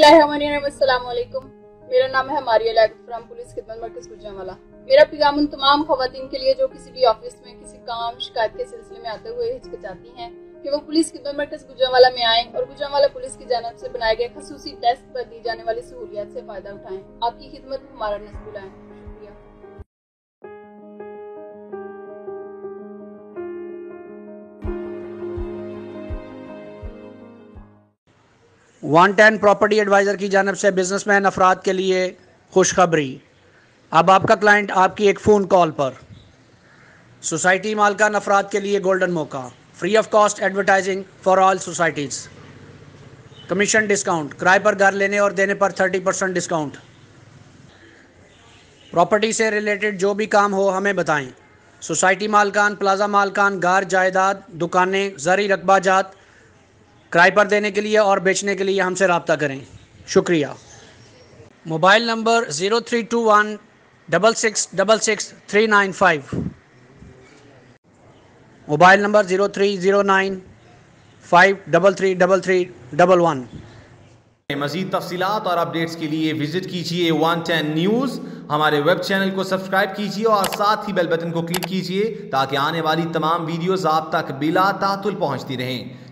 बिस्मिल्लाहिर्रहमानिर्रहीम। मेरा नाम है मारिया लाइफ पुलिस खिदमत मरकज गुजरांवाला। मेरा पैगाम उन तमाम खवातीन के लिए जो किसी भी ऑफिस में किसी काम शिकायत के सिलसिले में आते हुए हिचकिचाती हैं कि वो पुलिस खिदमत मरकज गुजरांवाला में आएं और गुजरांवाला पुलिस की जानिब से बनाए गए खसूसी डेस्क पर दी जाने वाली सहूलियत से फायदा उठाएं। आपकी खिदमत हमारा नस्ल बुलाएं। शुक्रिया। 110 प्रॉपर्टी एडवाइज़र की जानिब से बिजनेसमैन अफराद के लिए खुशखबरी। अब आपका क्लाइंट आपकी एक फ़ोन कॉल पर सोसाइटी मालकान अफराद के लिए गोल्डन मौका, free of cost advertising for all societies, commission discount, किराए पर घर लेने और देने पर 30% डिस्काउंट। प्रॉपर्टी से रिलेटेड जो भी काम हो हमें बताएं। सोसाइटी मालकान, प्लाजा मालकान, घर जायदाद, दुकानें, ज़री रकबाजात किराए पर देने के लिए और बेचने के लिए हमसे रब्ता करें। शुक्रिया। Mobile number 0321 6666 395, mobile number 0309 5333311। मज़ीद तफसीलात और अपडेट्स के लिए विजिट कीजिए 110 न्यूज़। हमारे वेब चैनल को सब्सक्राइब कीजिए और साथ ही बेल बटन को क्लिक कीजिए ताकि आने वाली तमाम वीडियोज़ आप तक बिला तातुल पहुँचती रहें।